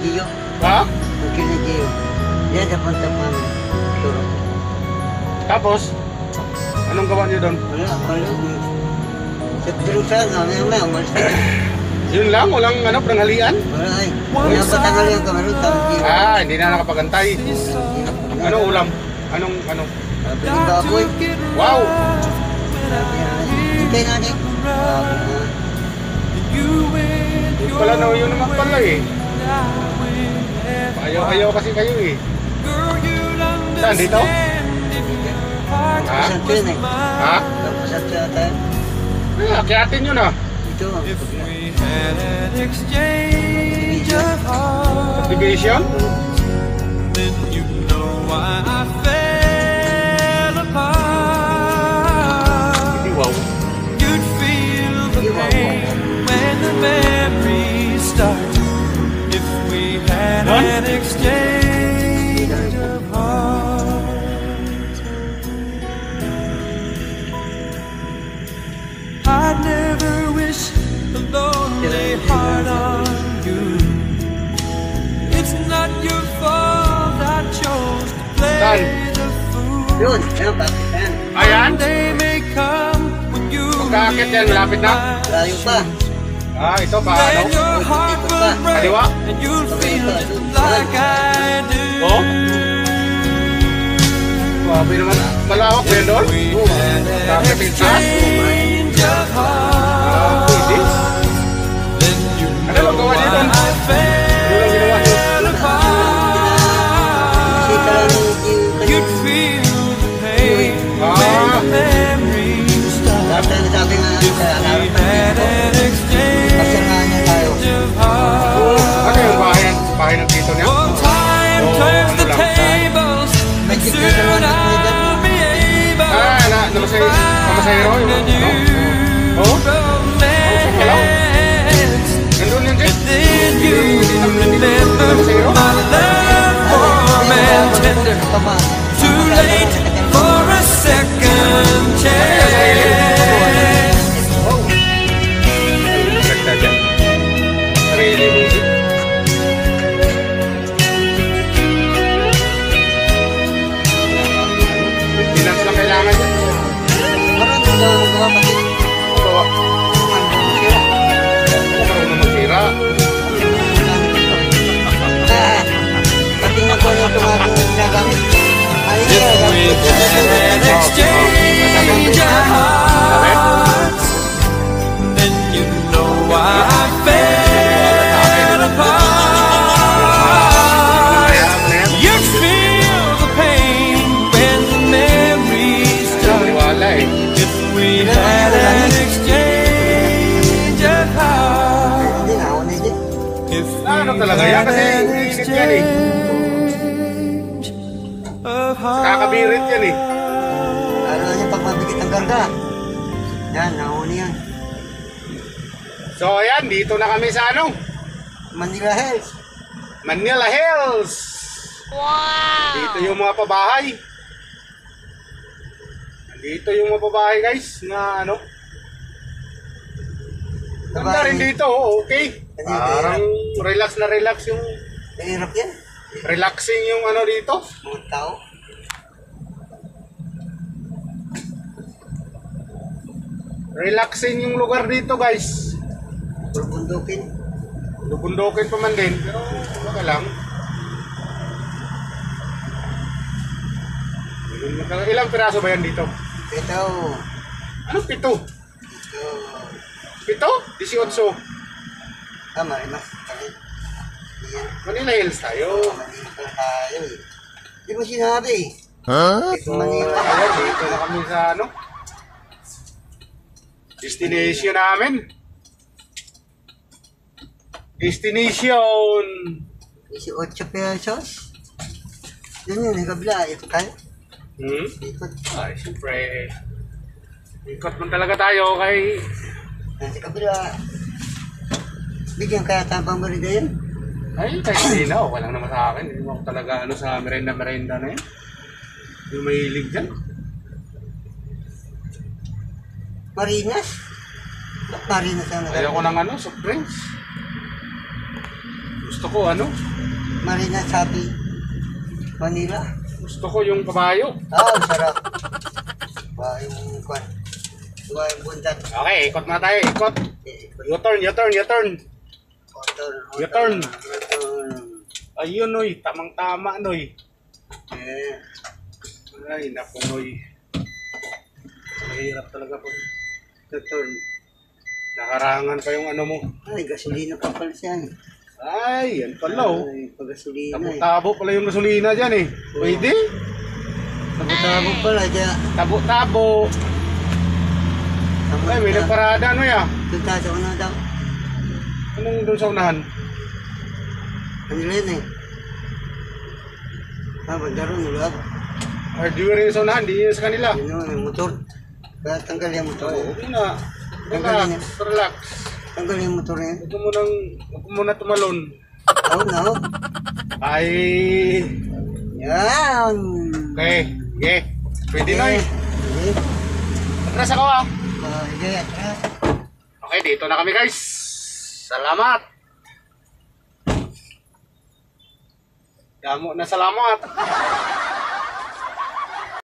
Gio. Ha? Ang kila Gio. Yan, napunta mo ang turo. Tapos, anong gawa niyo doon? Wala, wala. Sa pirusan, may umalis na. Yun lang, walang ano, pananghalian? Wala ay. Wala pa tangal yung kamaroon, tawag Gio. Ah, hindi na nakapagantay. Ano ulam? Anong, ano? Sabi ng baboy. Wow! Hintay natin. Yun pala na, yun naman pala eh. Ayaw-ayaw kasi kayo eh. Saan, dito? Ha? Tapos ito yun eh. Ha? Tapos ito yata yun. Ah, kiyatin nyo na. Ito. Division? Hindi, wow. I'd never wish a lonely heart on you. It's not your fault I chose to play the fool. Yun, yan, bakit yan? Ayan? They may come when you Pagkakit yan, malapit na. Layo pa. Ah, ito pa, then ano? your heart will break Kaliwa? and you'll feel just like I do. Oh? Grabe naman, malawak ba yun doon? Bakit yung taas? Change of Ah, pwede. heart, then you Ano lang gawa niyo doon? I Ano lang ginawa niyo? fell apart. Sita lang yung Gio. You'd feel the pain Ah. when the memories start. Dapat na sabi nga If sa we harap had an Pasangahan niya tayo. exchange of heart. Ano yung bahay ng tito niya? Well, time Oh, turns ano the lang? tables, and Medyo soon kasama na I'll be able Ah, namasahero yung to ano? new Oh? romance. Nandun yun, Jay? Then you remember my love warm and tender. Too late for a second chance. Oh. Ganda dyan. Sarili music. Finance lang kailangan dyan. Marami daw ang gawa pati. Ang gawa. Marunong magsira. Pati na po yung tumatong ginagamit. Ayun If na, we had an exchange of hearts, then you know why I fell apart. You'd feel the pain when the memories start. Maniwala eh. If we had an exchange of hearts, hindi na ako na yun. if we Ano talaga yan? had Kasi an init yan eh. exchange of hearts. Kakabirit yan eh. Ano na yung pagmabigit ng karga? Yan, nahuli yan. So ayan, dito na kami sa ano? Manila Hills. Manila Hills. Wow! Dito yung mga pabahay. Dito yung mga pabahay guys na ano. Ganda rin dito, oh, okay. Parang relax na relax yung Mahirap yan. relaxing yung ano dito. Mga tao. Relaxing yung lugar dito guys. Bulbundukin. Lubundokin pa man din, pero okay lang. Ilang piraso ba yan dito? Ito. Anong pito? Ito. Pito? 18. Tama rin mas. Yan. Manila Hills tayo. Manila pa tayo eh. Di mo sinabi eh. So, Manila. ayan, dito na kami sa ano? Destination namin. Destination. 18 pesos. Yun yun, yung kabila. Ito tayo. Ikot. Ay, siyempre. Ikot man talaga tayo kay... Nasa kabila. Bigyan kaya tampang barida yun. Ay, kahit hindi na. Okay lang naman sa akin. Hindi mo ako talaga ano sa merenda-merenda na yun. Yung mahilig dyan. Marinas. Marinas ang Ayaw ko ng ano, soft drinks. Gusto ko ano, Marina Sabi, Manila. Gusto ko yung kabayo. Sarap. Yung kwan. Yung bundan. Okay, ikot na tayo, ikot. U-turn. U-turn. Ayun, Noy. Tamang-tama, Noy. Ay, naku, Noy. Mahirap talaga po. U-turn. Nakarangan pa yung ano mo. Ay, gasolina pa pala siya. Ay, yan pala, oh. Ay, pagasolina Tabo-tabo pala yung gasolina dyan, eh. Pwede? Tabo-tabo pala dyan. Tabo-tabo. Ay, may nagparada, Noy, ah. Doon tayo na daw. Anong doon sa unahan? Kanila yun eh. Bandaro nulad. Hardware yung sa unahan, di yun sa kanila. Yun yung motor. Kaya tanggal yung motor. Okay na. Tanggalin Relax, relax. Tanggal yung motor niya. Huwag mo muna tumalon. No. Ay. Yan. Okay. Pwede na eh. Atras ako ah. Atras. Okay, dito na kami guys. Salamat. Damo na salamat.